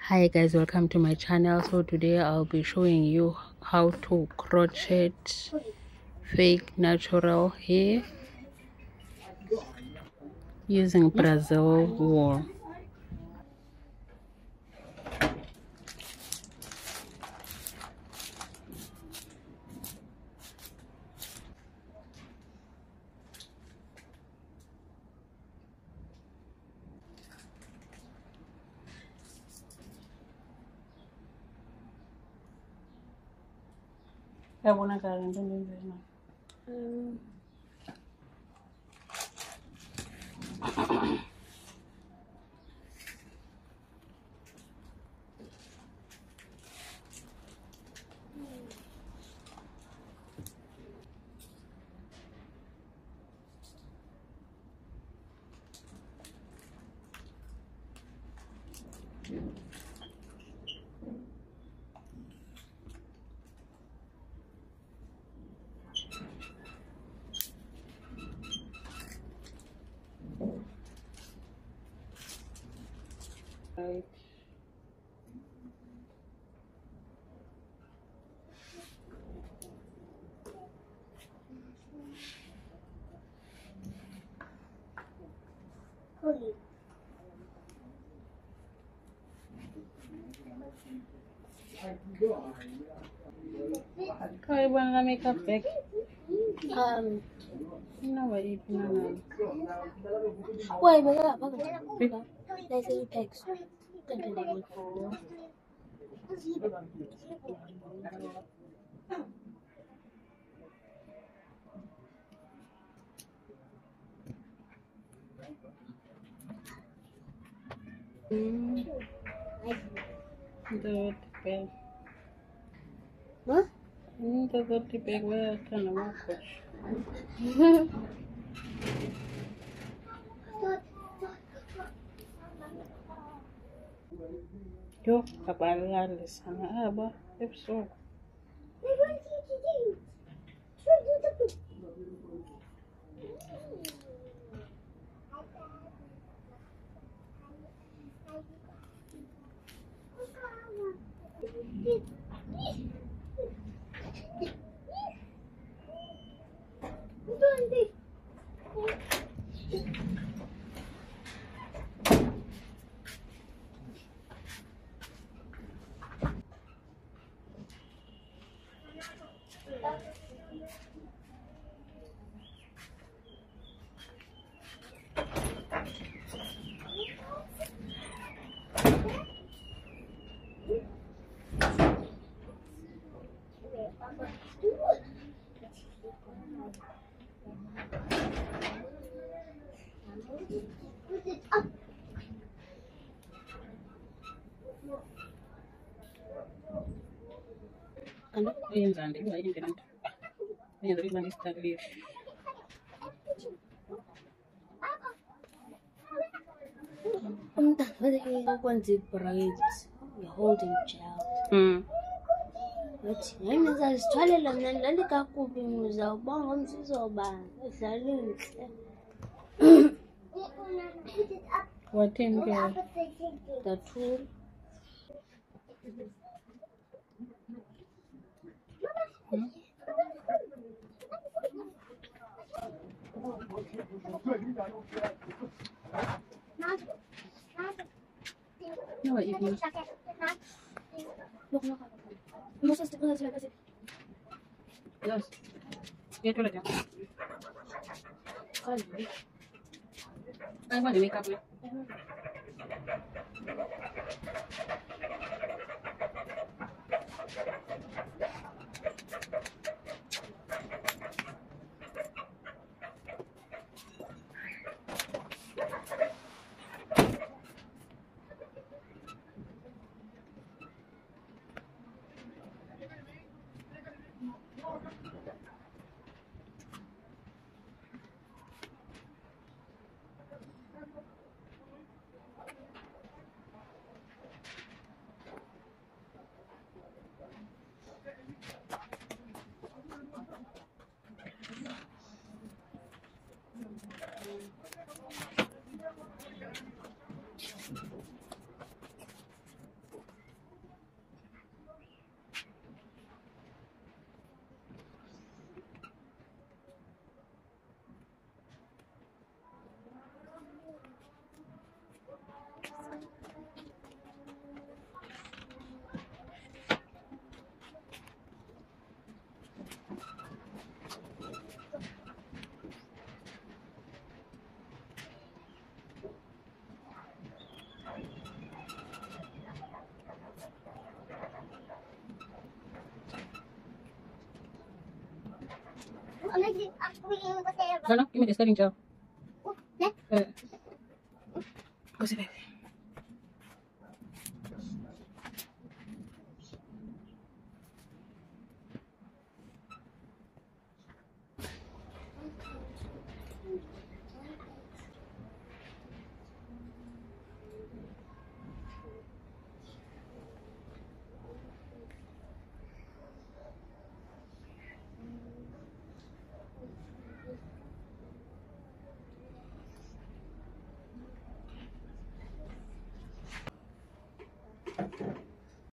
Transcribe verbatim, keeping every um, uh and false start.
Hi guys, welcome to my channel. So today I'll be showing you how to crochet fake natural hair using Brazil wool. Um, right. Kau ibu nak makeup bag? Um, no, what you doing? Wait, but yeah, but they say pegs. Hmm. The bag. Huh? Hmm. The the bag where I can walk. Yo, kabalan sana aba. Epso. Ano? Ayun sandi, ayun ganun. Ayun dari manis tadi. Um, what are you going to braids? You're holding child. Hmm. But I'm not as tall as I'm not like a coping with a bomb. I'm so bad. It's a little. What in there? The tool. Hmm? No, what you mean? Look, look. No, just the place. Yes. Get to it. I want to make up with. No, no, give me the scaling gel.